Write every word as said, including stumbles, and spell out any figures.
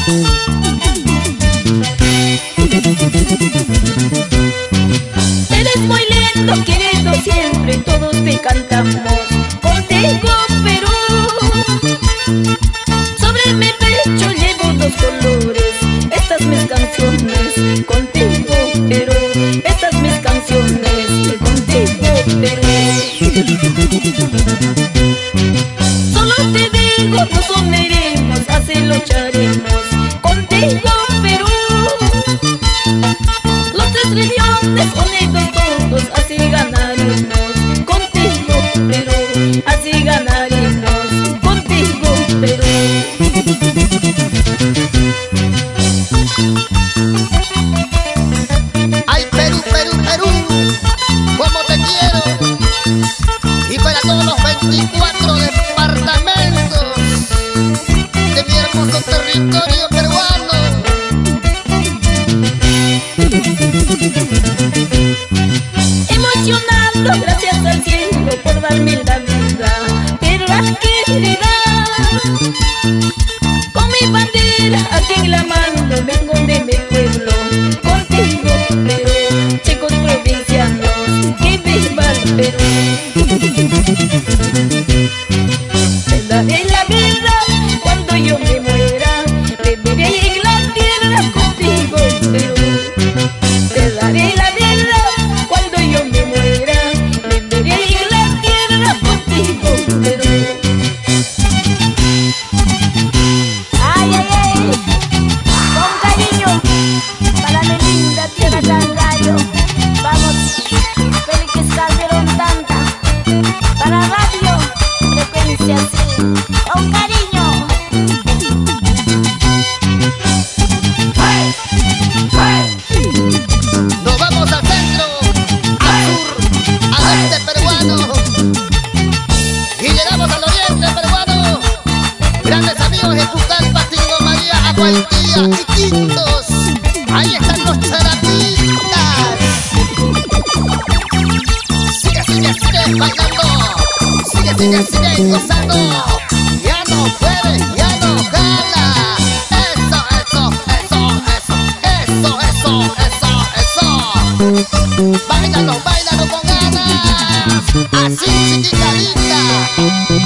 Eres muy lindo, querido, siempre todos te cantamos. Contigo, Perú. Sobre mi pecho llevo dos colores. Estas mis canciones, contigo, Perú. Estas mis canciones, contigo, Perú. Solo te digo, nos uniremos, así lucharemos. Contigo, Perú. Los tres millones unidos todos, así ganaremos. Contigo, Perú, así ganaremos. Contigo, Perú. Ay, Perú, Perú, Perú, como te quiero. Y para todos los veinticuatro departamentos de mi hermoso territorio peruano. Emocionado, gracias al cielo por darme la vida. Perla querida, con mi bandera aquí en la mano, vengo de mi pueblo. Contigo, Perú, chicos provincianos, que viva el Perú. Te daré la vida cuando yo me muera, viviré en la tierra contigo, Perú. Te daré la vida cuando yo me muera, viviré en la tierra contigo, Perú. Ay, ay, ay, con cariño para mi linda tierra Cangallo. Vamos, Félix Calderón Tanta, para Radio Frecuencia cien, con cariño. Nos vamos al centro, al sur, al este peruano. Y llegamos al oriente peruano. Grandes amigos de Pucallpa, Tingo, María, Aguaitía y Quintos. Ahí están los charapitas. Sigue, sigue, sigue bailando. Sigue, sigue, sigue gozando. Ya no puede, ya no jala. Eso, eso, eso, eso, eso, eso, eso, eso. Báilalo, báilalo con ganas. Así, chiquita linda.